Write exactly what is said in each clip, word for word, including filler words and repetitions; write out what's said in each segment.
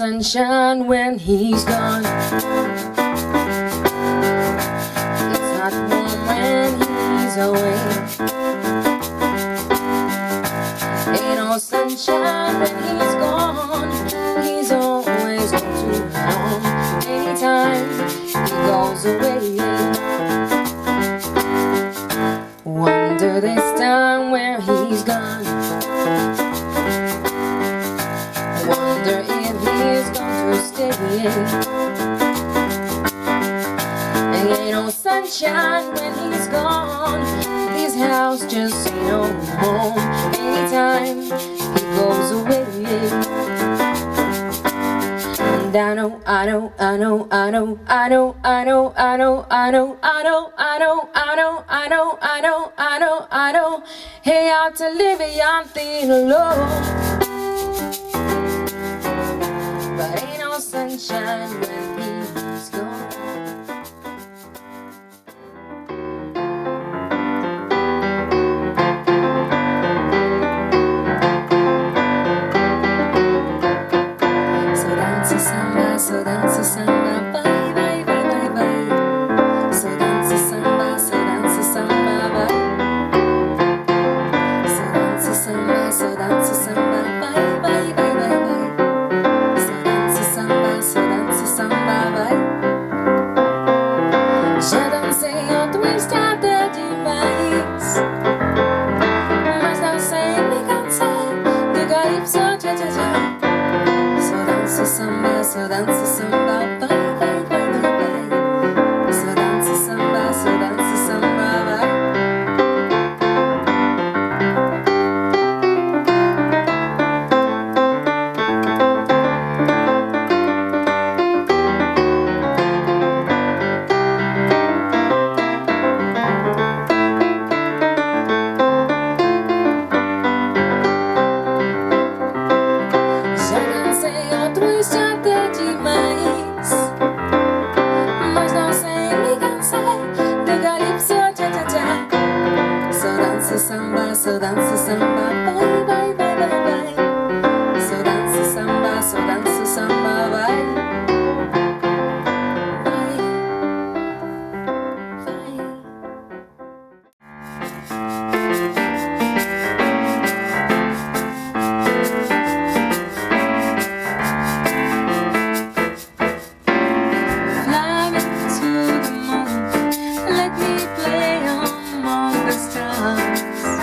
sunshine when he's gone. It's not warm when he's away. Ain't no sunshine when he's gone. He's always gone too long. Anytime he goes away, wonder this time where he's gone. Wonder if he's going to stay. Ain't no sunshine when he's gone. This house just ain't no home. Anytime he goes away. And I know, I know, I know, I know, I know, I know, I know, I know, I know, I know, I know, I know, I know, I know, I know. Hey, out to live it, I'm feeling alone. But ain't no sunshine when he's gone. So dance a samba, so dance a samba, bye, bye, bye, bye, bye. So dance a samba, so dance a samba, bye. So dance a samba, so dance a samba, bye, bye, bye, bye, bye. Já dancei outro instante demais, mas não sei me cansar de calypso, tchá, tchá, tchá. Só dança samba, só dança samba, vai, vai, vai, vai, vai. Só dança samba, só dança samba, vai. Samba, so dança samba, vai, vai, vai, vai, vai. So dança samba, so dança samba, vai. Vai, vai. Fly me to the moon, let me play among the stars.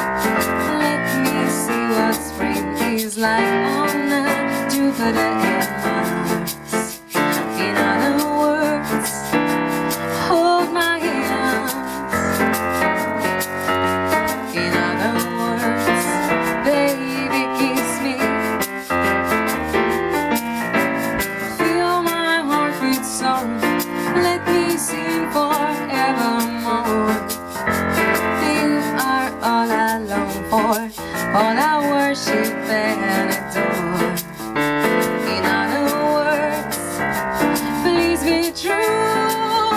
Like on Earth, Jupiter and Mars. In other words, hold my hands. In other words, baby, kiss me. Feel my heart beat song. Let me sing forevermore. You are all I long for, all I worship and adore. In other words, please be true.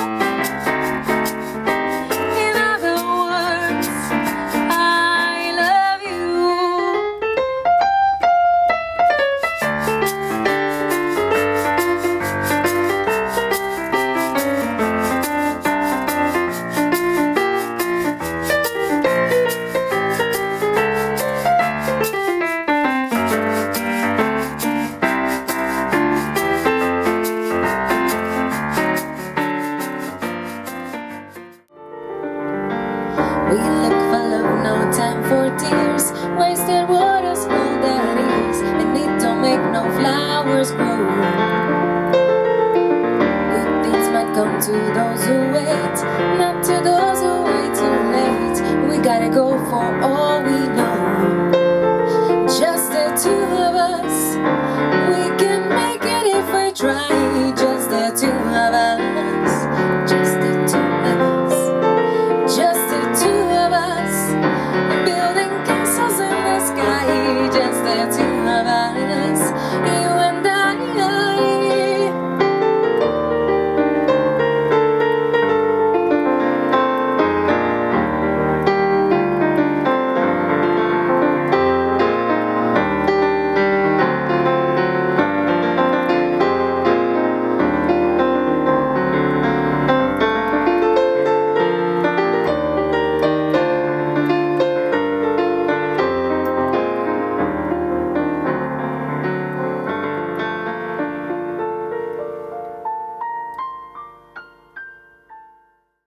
In other words, I love you. We look for love, no time for tears. Wasted waters, all that is. And it don't make no flowers grow. Good things might come to those who wait, not to those who wait too late. We gotta go for all